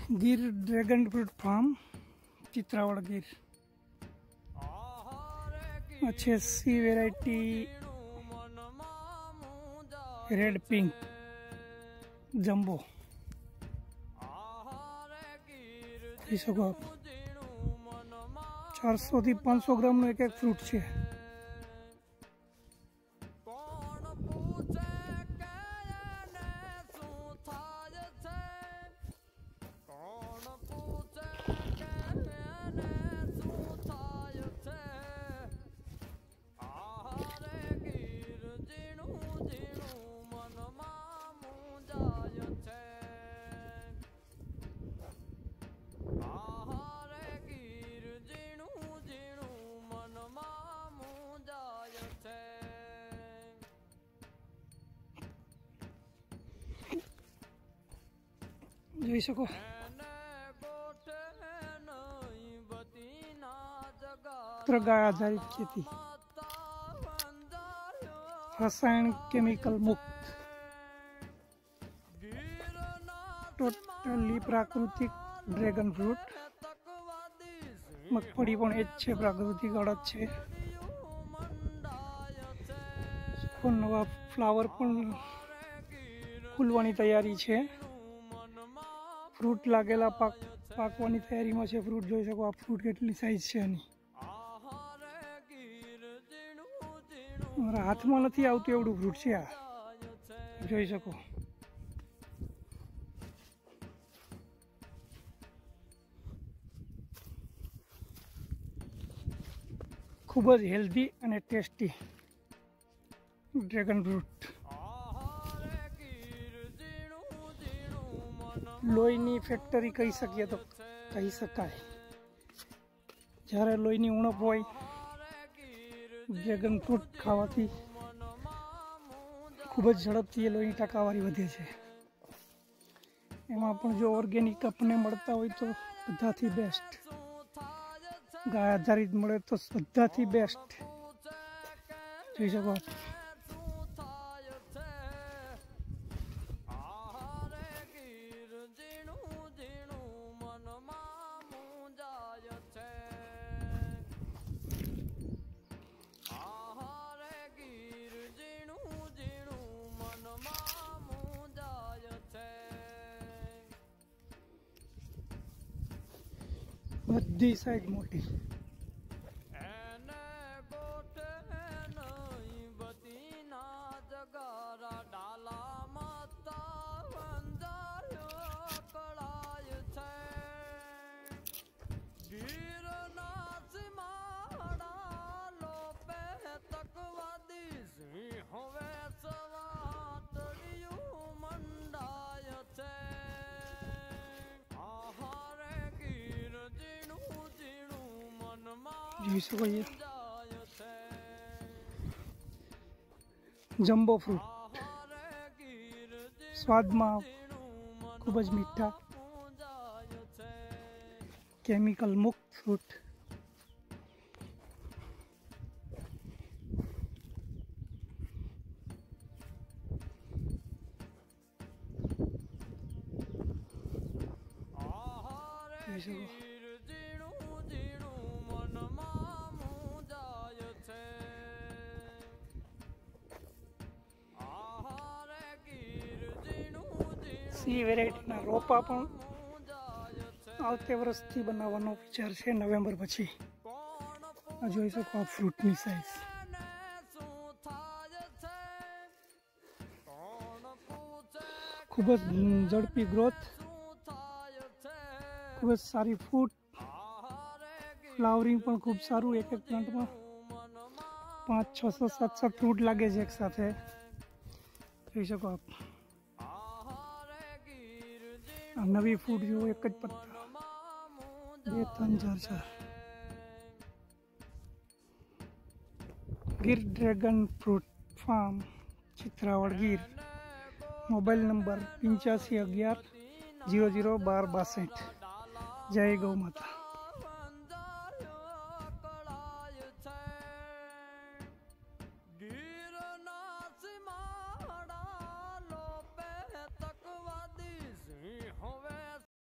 गिर dragon fruit farm Chitravad Gir. अच्छे सी वेराइटी रेड पिंक जम्बो જોઈ શકો આપ 400 થી 500 ગ્રામનું એક ફ્રૂટ છે। જોઈ શકો ગાય આધારિત ખેતી, રસાયણ કેમિકલ મુક્ત, ટોટલી પ્રાકૃતિક ડ્રેગન ફ્રૂટ। મગફળી પણ એ જ છે, પ્રાકૃતિક અડદ છે। નવા ફ્લાવર પણ ખુલવાની તૈયારી છે। फ्रूट लागेला पाकवानी तैयारी में है। फ्रूट જોઈ શકો आप फ्रूट કેટલી સાઈઝ છે આની। મારા હાથમાં નથી આવતું એવડું ફ્રૂટ છે આ, જોઈ શકો। ખૂબ જ હેલ્ધી અને ટેસ્ટી ડ્રેગન ફ્રૂટ। લોહીની ફેક્ટરી કહી શકીએ તો કહી શકાય। જ્યારે લોહીની ઉણપ હોય ડ્રેગન ફ્રૂટ ખાવાથી ખૂબ જ ઝડપથી લોહીની ટકાવારી વધે છે। એમાં પણ જો ઓર્ગેનિક આપણને મળતા હોય તો બધાથી બેસ્ટ, ગાય આધારિત મળે તો બધાથી બેસ્ટ। જોઈ શકો બધી સાઈડ મોટી। જોઈ શકો જમ્બો ફ્રૂટ, સ્વાદમાં ખૂબ જ મીઠા, કેમિકલ મુક્ત ફ્રૂટ। જોઈ શકો सी वेराइटीना रोपा पण आवते वर्षथी बनावવાનો विचार છે नवेम्बर પછી। આ જોઈ શકો આ ફ્રૂટની સાઈઝ। ખૂબ જ ઝડપી ગ્રોથ, ખૂબ જ સારી ફૂટ, ફ્લાવરિંગ પણ ખૂબ સારું। એક એક પ્લાન્ટમાં 500, 600, 700 ફ્રૂટ લાગે છે એક સાથે। જોઈ શકો આપ આ નવી ફૂટ જો એક જ પત્તા 2, 3, 4, 4। गिर dragon fruit farm Chitravad Gir. Mobile number 8511 001262। जय गौ माता।